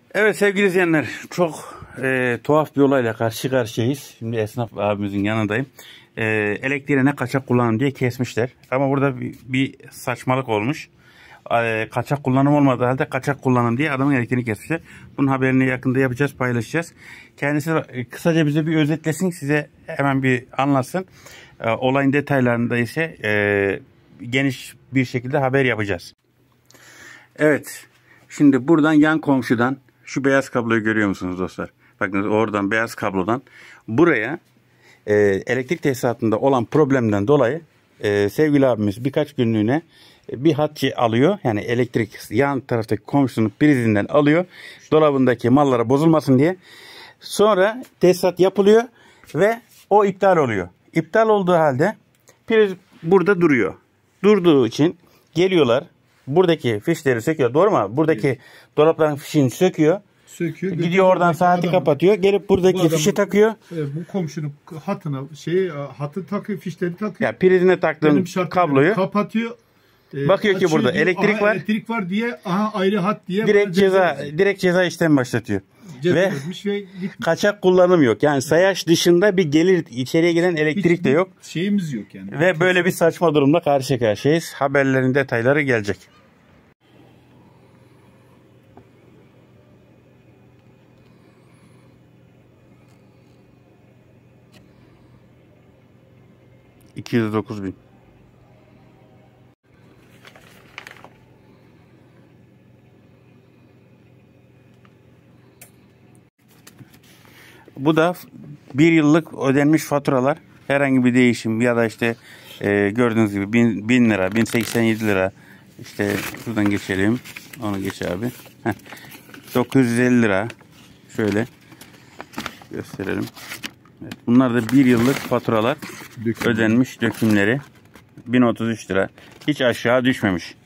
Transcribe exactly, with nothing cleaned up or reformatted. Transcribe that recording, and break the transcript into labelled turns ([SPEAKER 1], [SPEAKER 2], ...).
[SPEAKER 1] Evet sevgili izleyenler, çok e, tuhaf bir olayla karşı karşıyayız. Şimdi esnaf abimizin yanındayım. E, elektriğe ne kaçak kullanım diye kesmişler. Ama burada bir, bir saçmalık olmuş. E, kaçak kullanım olmadığı halde kaçak kullanım diye adamın elektriğini kesmişler. Bunun haberini yakında yapacağız, paylaşacağız. Kendisi e, kısaca bize bir özetlesin, size hemen bir anlatsın. E, olayın detaylarında ise e, geniş bir şekilde haber yapacağız. Evet, şimdi buradan yan komşudan şu beyaz kabloyu görüyor musunuz dostlar? Bakın oradan beyaz kablodan buraya e, elektrik tesisatında olan problemden dolayı e, sevgili abimiz birkaç günlüğüne e, bir hat alıyor. Yani elektrik yan taraftaki komşunun prizinden alıyor. Dolabındaki mallara bozulmasın diye. Sonra tesisat yapılıyor ve o iptal oluyor. İptal olduğu halde priz burada duruyor. Durduğu için geliyorlar. Buradaki fişleri söküyor. Doğru mu? Buradaki evet. Dolapların fişini söküyor. Söküyor. Gidiyor oradan saati adam, kapatıyor. Gelip buradaki bu fişi takıyor.
[SPEAKER 2] E, bu komşunun hatına şey hatı takıyor, fişleri takıyor.
[SPEAKER 1] Ya prizine taktığım kabloyu
[SPEAKER 2] kapatıyor.
[SPEAKER 1] E, bakıyor ki burada diyor, elektrik
[SPEAKER 2] aha,
[SPEAKER 1] var.
[SPEAKER 2] Elektrik var diye aha ayrı hat diye
[SPEAKER 1] direkt ceza ceza direkt ceza işlemi başlatıyor. Ve, ve kaçak kullanım yok. Yani sayaç dışında bir gelir, içeriye gelen elektrik hiç de yok.
[SPEAKER 2] Şeyimiz yok yani.
[SPEAKER 1] Ve böyle bir saçma durumla karşı karşıyayız. Haberlerin detayları gelecek. iki yüz dokuz bin. Bu da bir yıllık ödenmiş faturalar. Herhangi bir değişim ya da işte e, gördüğünüz gibi bin, bin lira, bin seksen yedi lira. İşte şuradan geçelim. Onu geç abi. Heh. dokuz yüz elli lira. Şöyle gösterelim. Evet, bunlar da bir yıllık faturalar. Döküm. Ödenmiş dökümleri. bin otuz üç lira. Hiç aşağı düşmemiş.